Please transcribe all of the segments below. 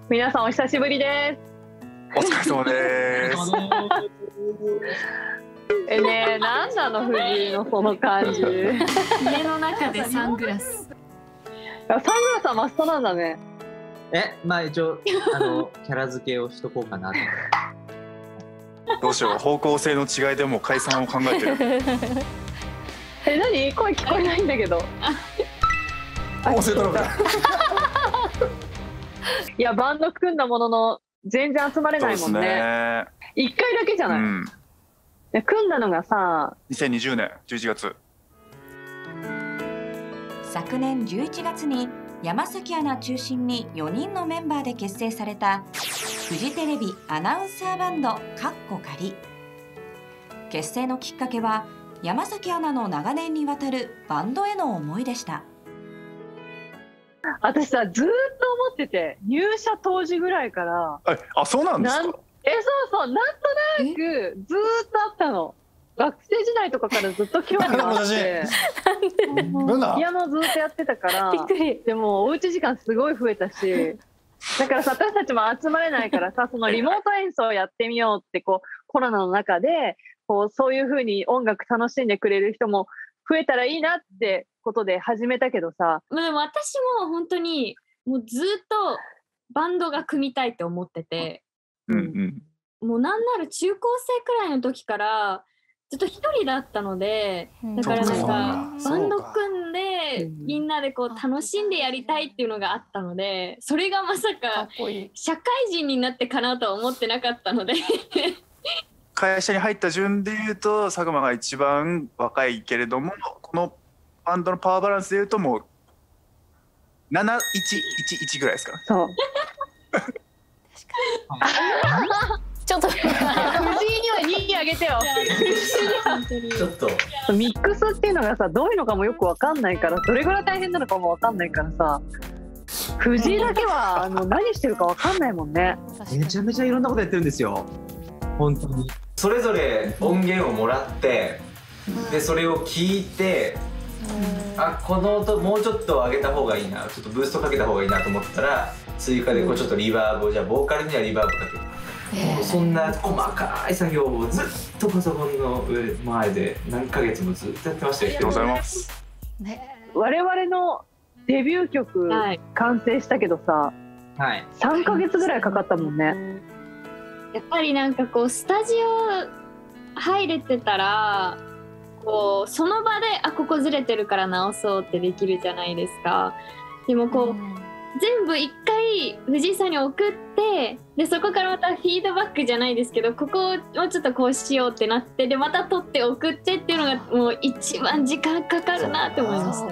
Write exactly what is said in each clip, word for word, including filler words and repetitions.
皆さんお久しぶりです。 お疲れ様です。 えねえ、なんなの藤井のその感じ。 家の中でサングラス。 サングラスはマストなんだね。 え、まあ一応あのキャラ付けをしとこうかなと。 どうしよう、方向性の違いでもう解散を考えてる。 え、何？声聞こえないんだけど。 音声トラブル。 いや、バンド組んだものの全然集まれないもんね。一回だけじゃない。うん、で組んだのがさ、 にせんにじゅうねんじゅういちがつ。 昨年じゅういちがつに山崎アナ中心によにんのメンバーで結成されたフジテレビアナウンサーバンドかっこ仮。結成のきっかけは山崎アナの長年にわたるバンドへの思いでした。 私さ、ずーっと思ってて、入社当時ぐらいから。 え、あ、そうなんですか。 え、そうそう、なんとなくずーっとあったの。学生時代とかからずっと興味があって。ピアノずっとやってたから。でもおうち時間すごい増えたし。だからさ、私たちも集まれないからさ、そのリモート演奏をやってみようって、こうコロナの中でこうそういう風に音楽楽しんでくれる人も増えたらいいなってことで始めたけどさ。 でも私も本当にもうずっとバンドが組みたいって思ってて、 うんうん、 もうなんなら中高生くらいの時からずっと一人だったので、だからなんかバンド組んでみんなでこう楽しんでやりたいっていうのがあったので、それがまさか社会人になってかなとは思ってなかったので。 会社に入った順でいうと佐久間が一番若いけれども、このバンドのパワーバランスでいうともうなないちいちいちぐらいですか。 そう。ちょっと藤井にはにあげてよ。 ちょっとミックスっていうのがさ、どういうのかもよくわかんないから、どれぐらい大変なのかもわかんないからさ、藤井だけはあの何してるかわかんないもんね。 めちゃめちゃいろんなことやってるんですよ。本当にそれぞれ音源をもらって、でそれを聞いて、あ、この音もうちょっと上げた方がいいな、ちょっとブーストかけた方がいいなと思ったら追加でこうちょっとリバーブを、じゃあボーカルにはリバーブかける、えー、もうそんな細かい作業をずっとパソコンの上前で何ヶ月もずっとやってましたよ。 ありがとうございます。 我々のデビュー曲完成したけどさ、はい、さんかげつぐらいかかったもんね。 やっぱりなんかこうスタジオ入れてたらこうその場であここずれてるから直そうってできるじゃないですか。でもこう、うん、全部一回藤井さんに送って、でそこからまたフィードバックじゃないですけど、ここをもうちょっとこうしようってなって、でまた撮って送ってっていうのがもう一番時間かかるなって思いました。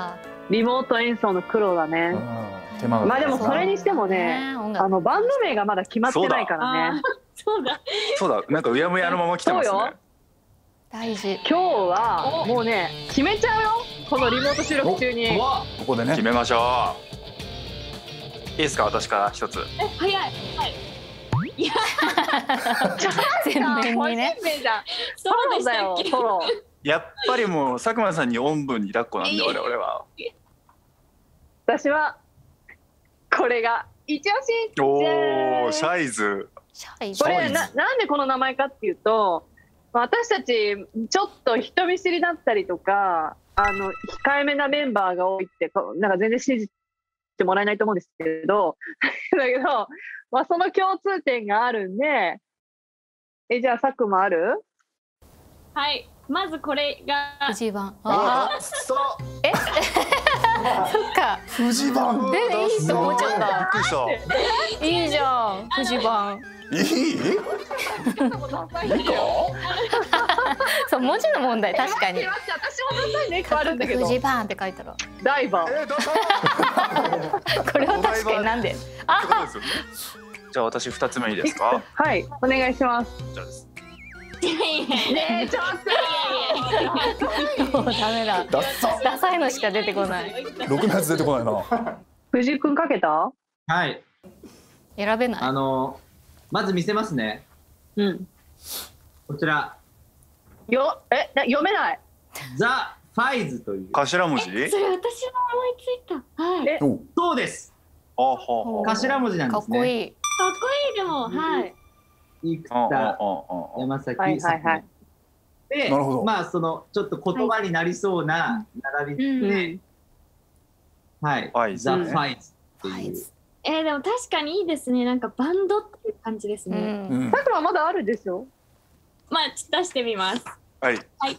リモート演奏の苦労だね。まあでもそれにしてもね、あのバンド名がまだ決まってないからね。 そうだそうだ、なんかうやむやのまま来てますね。 大事。今日はもうね決めちゃうよ、このリモート収録中に。 ここでね決めましょう。いいですか、私から一つ。 え、早いはい。いや全面にね。そうだよ、ソロ。 やっぱりもう佐久間さんにおんぶに抱っこなんで我々は。 私はこれが一押し。 おお、シャイズ。 これな、なんでこの名前かっていうと、私たちちょっと人見知りだったりとか、あの控えめなメンバーが多いって、なんか全然信じてもらえないと思うんですけどだけど、まあ、その共通点があるんで。え、じゃあ佐久間ある？ はい、まずこれが藤井版。 ああ、そう。 えそっか。 藤井版。 でいいと思っちゃった。いいじゃん、藤井版。 いい？いいか？ そう、文字の問題、確かに。 私もダサいね、変わるんだけど。 藤井版って書いたら。 ダイバー。 これは確かになんで。あ。 じゃあ私二つ目いいですか？ はい、お願いします。 こちらです。 ねえ、ちょっと。もうダメだ。ダサ。ダサいのしか出てこない。 ろくのやつ出てこないな。 藤井くんかけた？ はい。 選べない。 あのまず見せますね。 うん。 こちら。 よ、え、読めない。 ザ・ファイズという頭文字？ それ私も思いついた。はい。 え、 そうです。 頭文字なんですね。 かっこいい。 かっこいいでも、はい。 生田、山崎、 はいはいはい。 で、まあそのちょっと言葉になりそうな並びで、はい、ザ・ファイズっていう。 えー、でも確かにいいですね。なんかバンドっていう感じですね。 さくらまだあるでしょ。 まあ出してみます。 はい。 はい。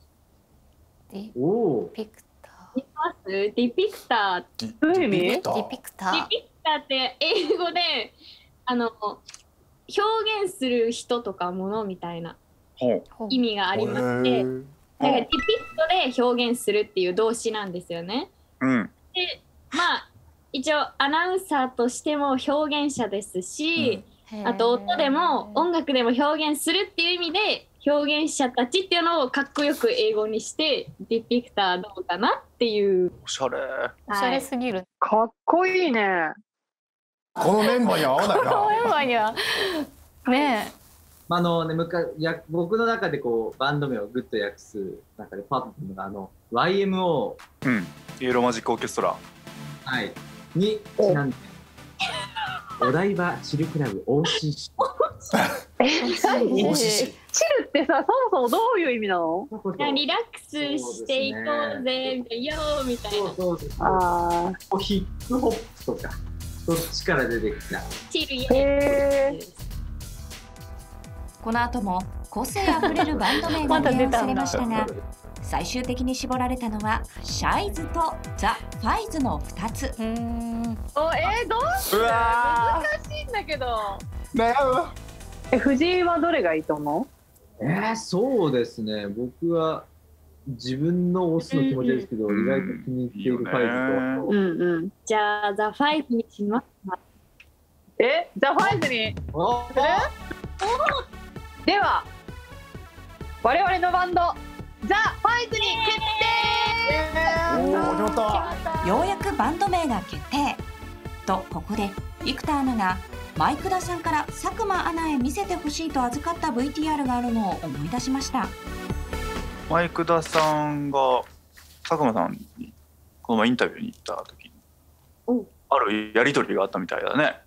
おお。 ディピクター。ディピクター。 どういう意味？ ディピクター。 ディピクターって英語であの表現する人とかものみたいな意味がありまして、なんかディピクトで表現するっていう動詞なんですよね。 うん。 で、まあ一応アナウンサーとしても表現者ですし、うん、あと音でも音楽でも表現するっていう意味で表現者たちっていうのをかっこよく英語にしてディピクターどうかなっていう。 おしゃれ。 おしゃれすぎる。 かっこいいね。 このメンバーには合わないな。 このメンバーにはねえ。 あのね、むかや僕の中でこうバンド名をグッと訳す中でパッというのがあの ワイエムオー、 うん、イエローマジックオーケストラ、 はい、にちなんでお台場チルクラブ オーシーシー。 え、何？チルってさ、そもそもどういう意味なの？ リラックスしていこうぜ、よーみたいな。 そうそうそう。 ああ、ヒップホップとかそっちから出てきた。 チルイエー。 この後も個性あふれるバンド名が提案されましたが、最終的に絞られたのはシャイズとザ・ファイズのふたつ。うーん、 お、えー、どうする？難しいんだけど。え、藤井はどれがいいと思う？えー、そうですね。僕は自分の推すの気持ちですけど、うん、意外と気に入っているファイズと。 うんうん。じゃあザ・ファイズにしますか。 え、ザ・ファイズに。 おする？では我々のバンドザ・ファイズに決定。 おー、決まった。 ようやくバンド名が決定と、ここで生田アナがマイク田さんから佐久間アナへ見せてほしいと預かった ブイティーアール があるのを思い出しました。 マイク田さんが佐久間さんにこの前インタビューに行った時にあるやり取りがあったみたいだね。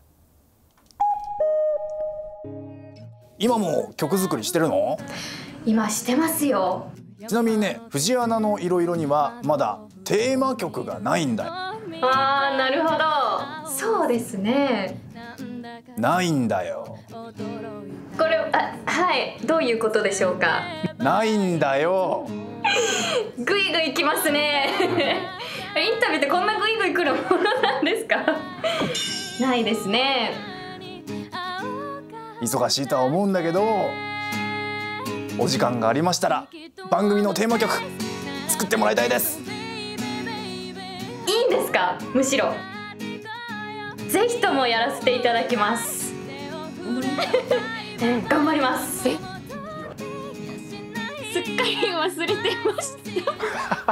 今も曲作りしてるの？ 今してますよ。 ちなみにね、藤アナのいろいろにはまだテーマ曲がないんだよ。 あー、なるほど。そうですね。 ないんだよ。 これ、あ、はい、どういうことでしょうか。 ないんだよ。 ぐいぐいきますね。インタビューってこんなぐいぐいくるものなんですか？ないですね。 忙しいとは思うんだけど、お時間がありましたら番組のテーマ曲作ってもらいたいです。 いいんですか？むしろぜひともやらせていただきます。頑張ります。 すっかり忘れてました。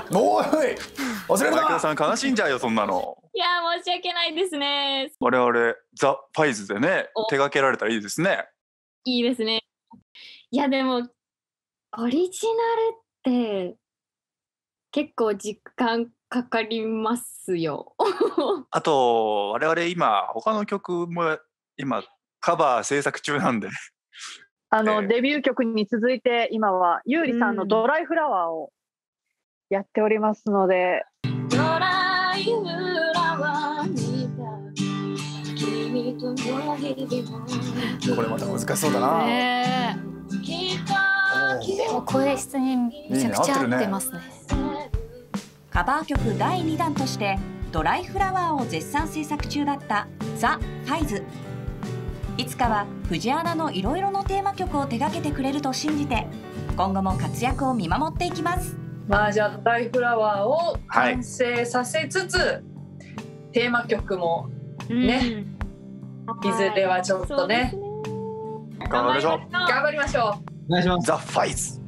おい、忘れるな。 マイク田さん悲しいんじゃうよ、そんなの。 いや、申し訳ないですね。 我々ザ・ファイズでね、手掛けられたらいいですね。 いいですね。いや、でもオリジナルって結構時間かかりますよ。 あと我々今他の曲も今カバー制作中なんで、 あの、 えー、 デビュー曲に続いて今は優里さんのドライフラワーをやっておりますので、 ドライフラワー見た君との日々も。 これまた難しそうだな。 ねえ。でも声質にめちゃくちゃ合ってますね。 カバー曲だいにだんとしてドライフラワーを絶賛制作中だったザ・ファイズ。いつかは藤アナのいろいろのテーマ曲を手掛けてくれると信じて、今後も活躍を見守っていきます。 まあ、じゃあドライフラワーを完成させつつ、はい、テーマ曲もね、うん、いずれはちょっとね、 頑張りましょう。 頑張りましょう。 お願いします。 ザ・ファイズ。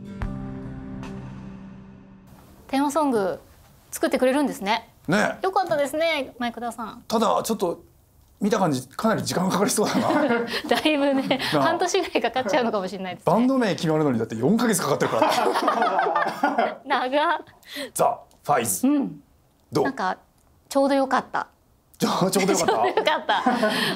テーマソング作ってくれるんですね。 ね。 よかったですね、マイク田さん。 ただちょっと見た感じかなり時間がかかりそうだな。 だいぶね、半年ぐらいかかっちゃうのかもしれないですね。 バンド名決まるのにだってよんかげつかかってるから。 長。 ザ・ファイズ。 うん。 どう？ なんかちょうどよかった。 ちょうどよかった。 よかった。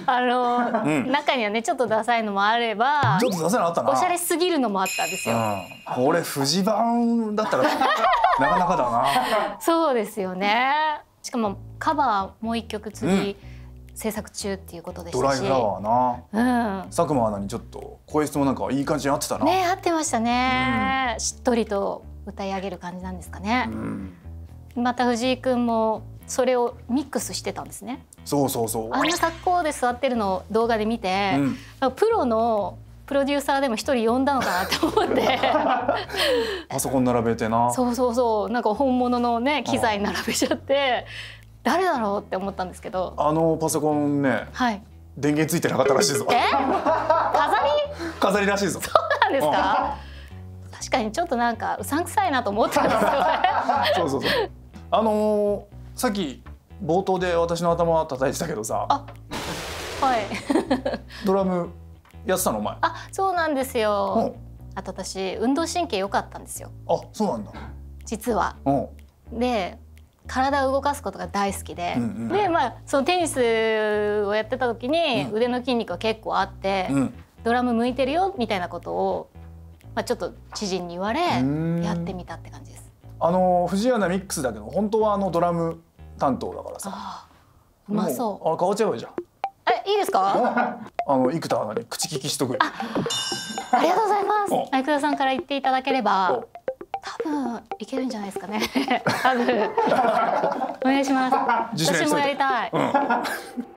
あの、うん、中にはねちょっとダサいのもあれば、 ちょっとダサいのあったな。 おしゃれすぎるのもあったんですよ。 うん、これ富士版だったらなかなかだな。 そうですよね。しかもカバーもう一曲次、うん、制作中っていうことでしたし。 ドライフラワーな。 うん。 佐久間アナにちょっと声質もなんかいい感じに合ってたな。 ね、合ってましたね。うん、しっとりと歌い上げる感じなんですかね。うん、また藤井くんもそれをミックスしてたんですね。 そうそうそう。 あんな格好で座ってるのを動画で見て、うん、プロのプロデューサーでも一人呼んだのかなって思ってパソコン並べてな。 そうそうそう、なんか本物のね機材並べちゃって誰だろうって思ったんですけど、 あのパソコンね、はい、電源ついてなかったらしいぞ。 え飾り飾りらしいぞ。 そうなんですか。確かにちょっとなんかうさんくさいなと思ったんですよね。 そうそうそう。あのー、さっき冒頭で私の頭叩いてたけどさ、 あ、はい。 ドラムやってたのお前？ あ、そうなんですよ。あと私運動神経良かったんですよ。 あ、そうなんだ。 実は。で、体を動かすことが大好きで、うんうん、でまあそのテニスをやってた時に腕の筋肉が結構あって、うん、ドラム向いてるよみたいなことを、まあ、ちょっと知人に言われやってみたって感じです。 あの藤井アナミックスだけど本当はあのドラム担当だからさ。 あ、うまそう。 あ、変わっちゃえばいいじゃん。 え、いいですか？ あの生田アナに口利きしとくよ。 あ、ありがとうございます。生田さんから言っていただければ多分いけるんじゃないですかね。多分お願いします。私もやりたい。うん